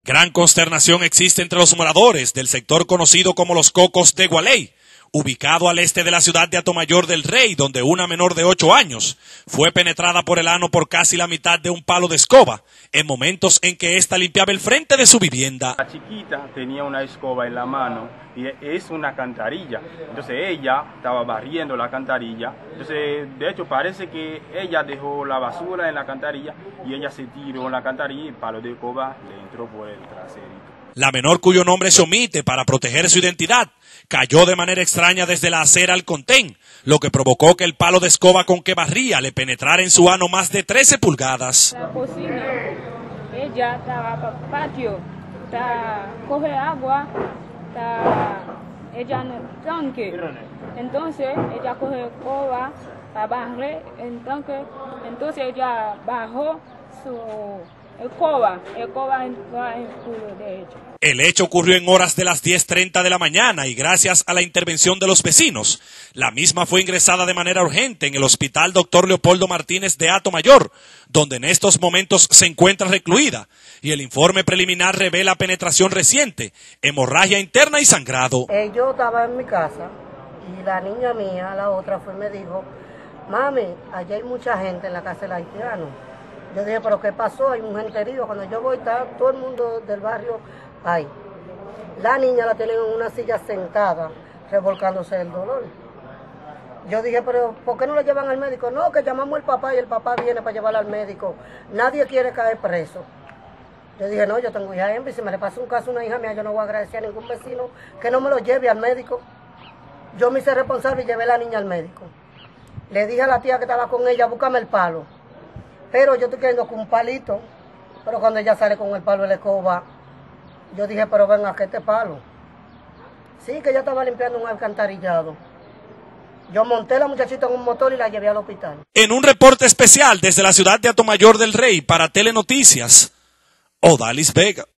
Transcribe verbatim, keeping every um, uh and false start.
Gran consternación existe entre los moradores del sector conocido como Los Cocos de Gualey, ubicado al este de la ciudad de Atomayor del Rey, donde una menor de ocho años fue penetrada por el ano por casi la mitad de un palo de escoba, en momentos en que ésta limpiaba el frente de su vivienda. La chiquita tenía una escoba en la mano y es una alcantarilla, entonces ella estaba barriendo la alcantarilla, entonces de hecho parece que ella dejó la basura en la alcantarilla y ella se tiró en la alcantarilla y el palo de escoba le entró por el traserito. La menor, cuyo nombre se omite para proteger su identidad, cayó de manera extraña desde la acera al contén, lo que provocó que el palo de escoba con que barría le penetrara en su ano más de trece pulgadas. La cocina, ella estaba para el patio, está, coge agua, está, ella en el tanque, entonces ella coge escoba para barrer el tanque, entonces ella bajó su escoba, escoba entró en el culo de ella. El hecho ocurrió en horas de las diez treinta de la mañana y gracias a la intervención de los vecinos, la misma fue ingresada de manera urgente en el Hospital Doctor Leopoldo Martínez de Atomayor, donde en estos momentos se encuentra recluida, y el informe preliminar revela penetración reciente, hemorragia interna y sangrado. Eh, yo estaba en mi casa y la niña mía, la otra, fue y me dijo, mami, allá hay mucha gente en la casa del haitiano. Yo dije, pero ¿qué pasó? Hay un gente herido. Cuando yo voy, está todo el mundo del barrio ahí. La niña la tienen en una silla sentada, revolcándose el dolor. Yo dije, pero ¿por qué no la llevan al médico? No, que llamamos al papá y el papá viene para llevarla al médico. Nadie quiere caer preso. Yo dije, no, yo tengo hija hembra y si me le pasa un caso a una hija mía, yo no voy a agradecer a ningún vecino que no me lo lleve al médico. Yo me hice responsable y llevé a la niña al médico. Le dije a la tía que estaba con ella, búscame el palo. Pero yo estoy quedando con un palito, pero cuando ella sale con el palo de la escoba, yo dije, pero ven acá este palo. Sí, que ella estaba limpiando un alcantarillado. Yo monté a la muchachita en un motor y la llevé al hospital. En un reporte especial desde la ciudad de Atomayor del Rey para Telenoticias, Odalis Vega.